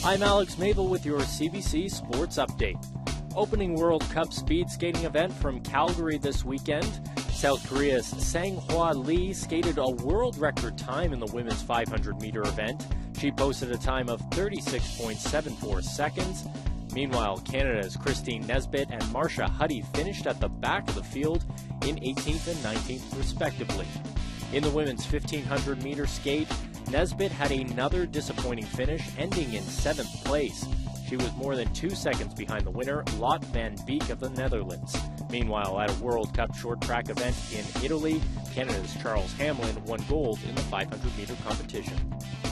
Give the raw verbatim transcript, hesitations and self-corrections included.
I'm Alex Mabel with your C B C Sports Update. Opening World Cup speed skating event from Calgary this weekend. South Korea's Sang-hwa Lee skated a world record time in the women's five hundred meter event. She posted a time of thirty-six point seven four seconds. Meanwhile, Canada's Christine Nesbitt and Marcia Huddy finished at the back of the field in eighteenth and nineteenth respectively. In the women's fifteen hundred meter skate, Nesbitt had another disappointing finish, ending in seventh place. She was more than two seconds behind the winner, Lotte van Beek of the Netherlands. Meanwhile, at a World Cup short track event in Italy, Canada's Charles Hamlin won gold in the five hundred meter competition.